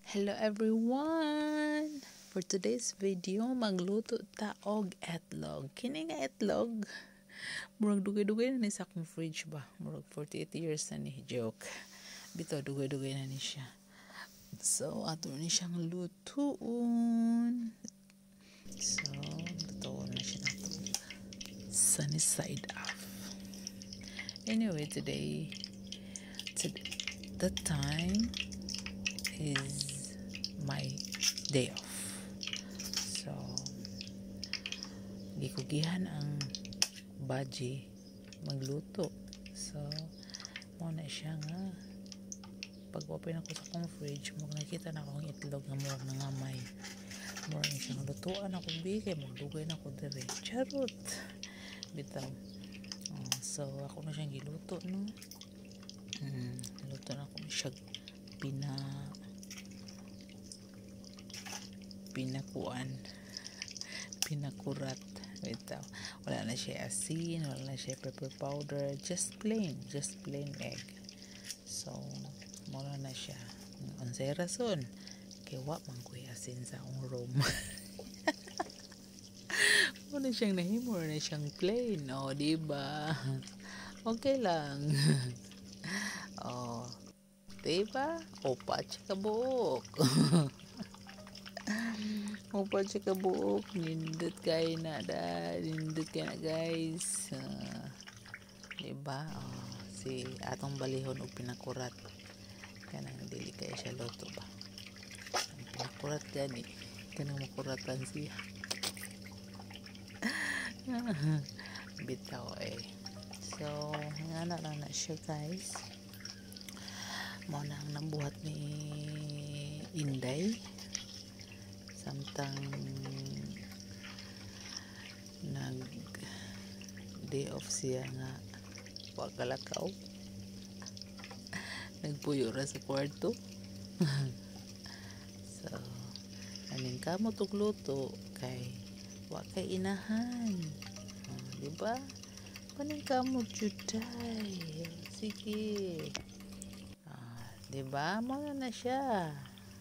Hello everyone! For today's video, magluto ta og itlog. Kini nga itlog, murag dugay-dugay na ni sa akong fridge ba? Murag 48 years na ni. Joke. Bito, dugay-dugay na ni siya. So, ato ni siyang lutuon. So, lutuon na siya nato. Sunny side up. Anyway, today, the time is my day off. So, gikugihan ang baji magluto. So, muna siya nga pag-open ako sa akong fridge, nakita na akong itlog na murag nangamay. Murag siyang lutuan ako bigay, magdugay na ako dire. Charot! Bitaw. So, ako na siyang giluto, no? Luto na ako siya pinakurat. Bitaw. Wala na siya asin, wala na siya pepper powder, just plain egg. So, mula na siya. Ang say rason, kaya wak man ko asin sa akong room. Muna siyang nahimo na siyang plain. O, diba? Okay lang. O, diba? Opa siya kabuok. Opa siya kabuok. Nindot kayo na guys. Diba? O, si atong balihon o pinakurat. Kanang dili kayo siya loto ba? Pinakurat gani. Kanang makuratan siya. Bitaw eh. So, nga na lang na siya guys. Muna ang nabuhat ni Inday. Samtang nag day off siya nga pagkalakaw. Nagpuyo ra sa kwarto. So, aning kamo tugluto kay wa kay inahan. Diba? Paning kamo juday. Sige. Diba? Muna na siya.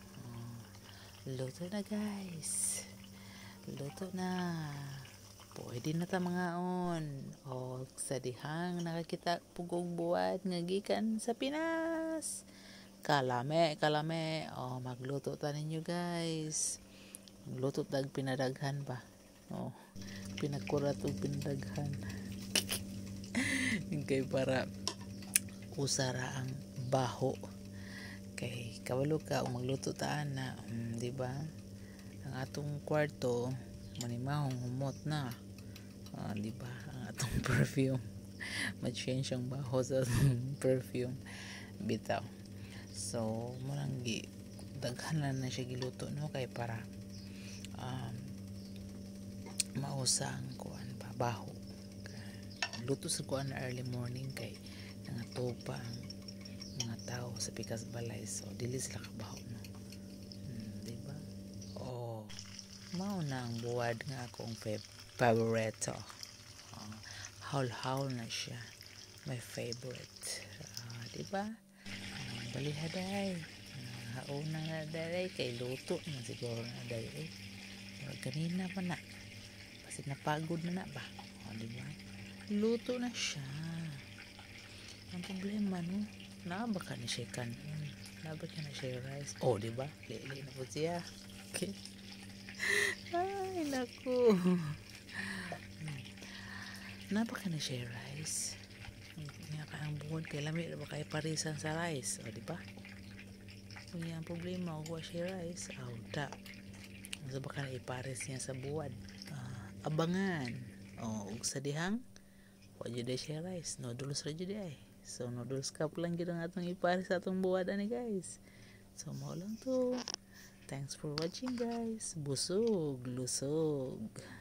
Luto na guys. Luto na. Pwede na ta mga on. O sa dihang nakakita pugog buwad nga gikan sa Pinas. Kalame. O magluto ta ninyo guys. Magluto tag pinadaghan ba? O pinakurat o pinadaghan. Kay para usara ang baho. Kay kabalo ka o magluto taan na, diba? Ang atong kwarto manimahong humot na. Diba? Ang atong perfume ma-change ang baho sa perfume. Bitaw. So, murang daghan na siya giluto, no? Kay para mausa ang kuan pa baho. Luto sa kuan early morning kay nangatopa ang mga tao sa pikas balay, so dili sila kabaho, no? Diba? Oh, mao na ang buwad nga akong favorite. Haul na siya, my favorite. Diba? Balihaday. Hauna nga daray kay luto na siguro na daray. Kanina pa na. Kasi napagod na ba? Diba? Luto na siya. Ang problema, no? Nabaka na siya kanin. Nabaka na siya rice. Diba? Lili na po siya. Okay. Ay, naku. Nabaka na siya rice. Nga ka ang buwan kay lamig na ba kayo parisan sa rice. Diba? Kung yan ang problema, huwag siya rice. Da. So baka na ipares niya sa buwan. Abangan. Ug sa dihang, huwag dyan siya rice. Noodles ra dyan ay. So, noodles cup lang gito nga itong ipares sa itong buwada ni guys. So, mo lang to. Thanks for watching guys. Busog, lusog.